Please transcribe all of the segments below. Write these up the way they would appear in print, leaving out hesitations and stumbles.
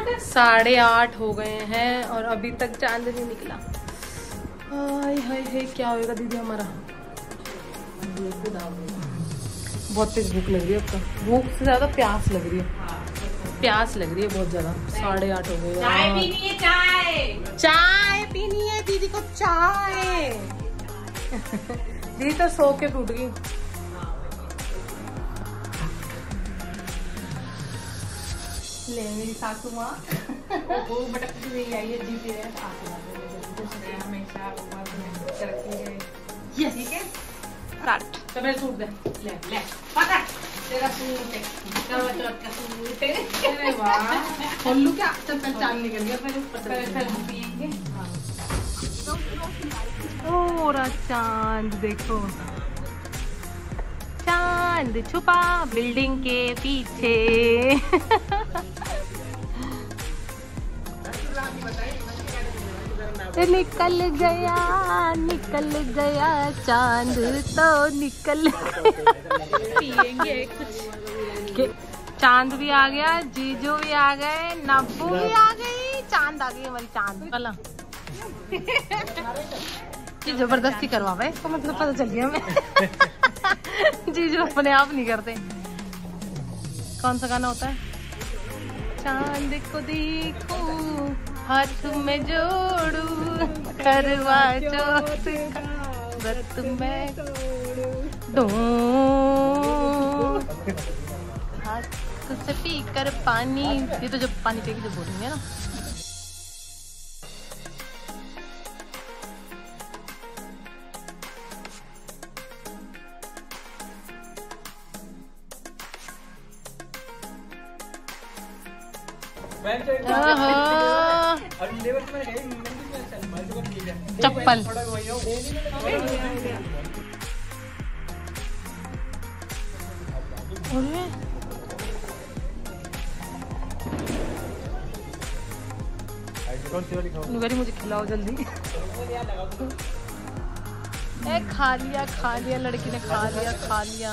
8:30 हो गए हैं और अभी तक चांद नहीं निकला। हाय हाय हाय, क्या होएगा दीदी हमारा। बहुत तेज भूख लग रही है अब तो, भूख से ज्यादा प्यास लग रही है, प्यास लग रही है बहुत ज्यादा। 8:30 हो गए। चाय पीनी है, चाय पीनी है दीदी को, चाय। दीदी तो सो के टूट गई। ले मेरी सासू माँ वो भटकती हुई आई है, जीती है हमेशा यस। ठीक है, काट। तो मेरा सूट दे, ले ले पकड़, तेरा सूट है, करवा चौथ का सूट है। अरे वाह, खोल लूं क्या? चल पहचान निकल गया, पहले पियेंगे। पूरा चांद देखो, चांद छुपा बिल्डिंग के पीछे। निकल गया चांद तो निकल। पियेंगे कुछ। चांद भी आ गया, जीजू भी आ गए, नब्बू भी आ गई, चांद आ गई हमारी, चांद कला। ये जबरदस्ती करवा भाई, इसको मतलब पता चल गया हमें। जीजू अपने आप नहीं करते। कौन सा गाना होता है? चांद को देखो हाथ में जोड़ू, करवा चौथ व्रत में दो, हाथ से पी कर पानी। ये तो जब पानी पीके जो बोलेंगे ना। चप्पल मुझे खिलाओ जल्दी। खा लिया लड़की ने, खा लिया।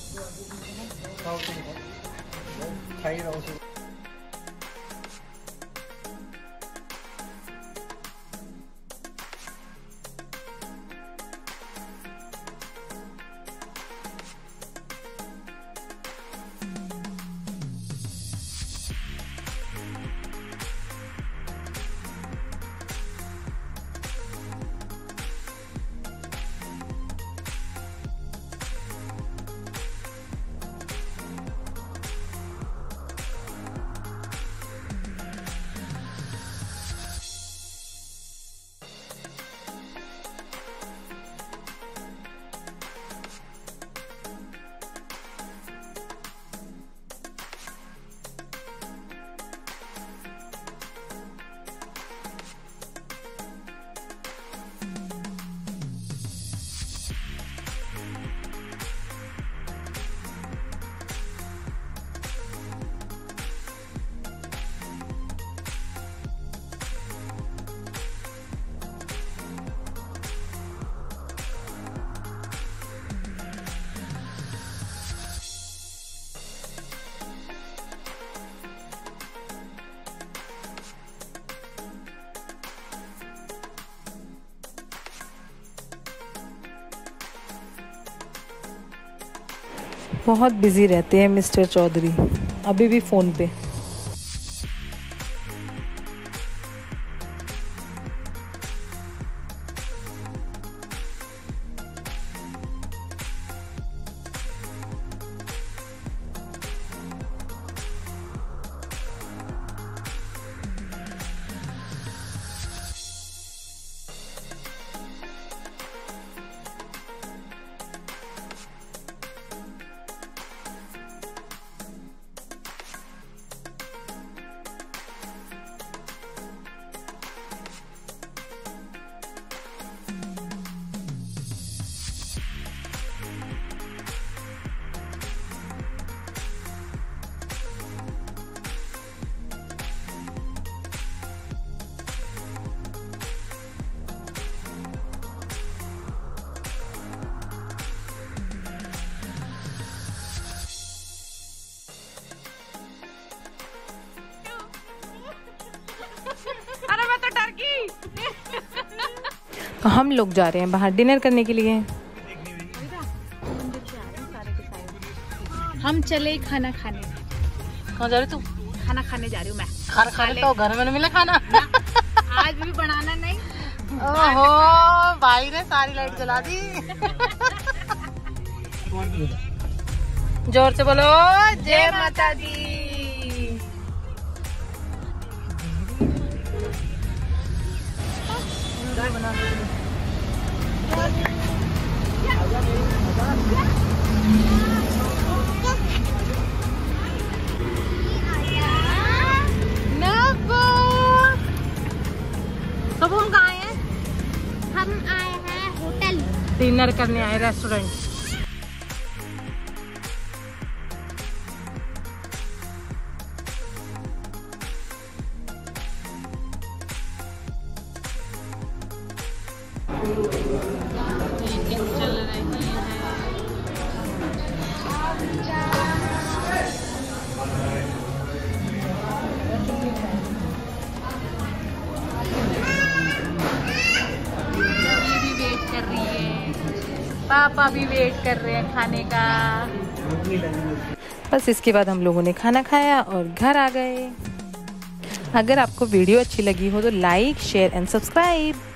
बहुत बिजी रहते हैं मिस्टर चौधरी, अभी भी फोन पे। तो हम लोग जा रहे हैं बाहर डिनर करने के लिए। हम चले खाना खाने। कहाँ जा रही तू? खाना खाने जा रही हूँ मैं। खाना खाने तो घर में नहीं मिला खाना। आज भी बनाना नहीं। ओहो भाई ने सारी लाइट जला दी। जोर से बोलो जय माता दी। तो हम कहाँ आए हैं? हम आए हैं होटल डिनर करने आए रेस्टोरेंट। चल रही है। पापा भी वेट कर रहे हैं खाने का। बस इसके बाद हम लोगों ने खाना खाया और घर आ गए। अगर आपको वीडियो अच्छी लगी हो तो लाइक शेयर एंड सब्सक्राइब।